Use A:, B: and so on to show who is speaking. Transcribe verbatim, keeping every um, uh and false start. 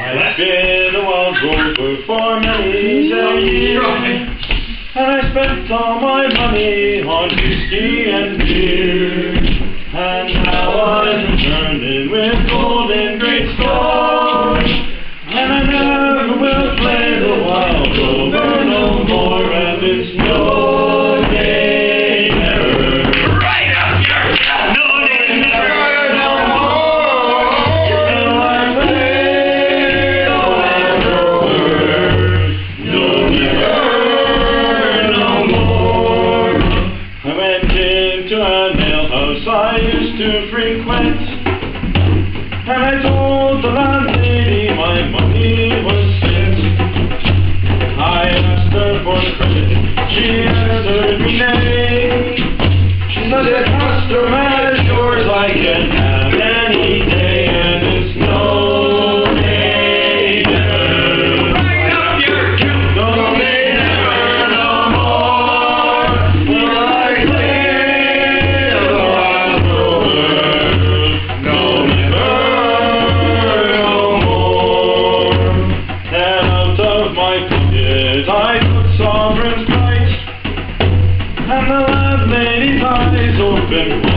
A: I've been a wild rover for many days, and I spent all my money on whiskey and beer, and now I'm returning with gold in great store, and I never will play the wild rover no more, and it's no day never.
B: Right up your gun! No day never!
A: No more! And I play the wild rover no never, no more. I went into a nail house I used to frequent, and I told the landlady my money was spent. I asked her for credit, she answered me nay. She said, "A customer as yours I can have any day, and it's no day never."
B: Right up your gun!
A: No day never, no more, will I play the wild rover. No never, no more. And out of my pocket I took sovereigns bright, and the landlady's eyes opened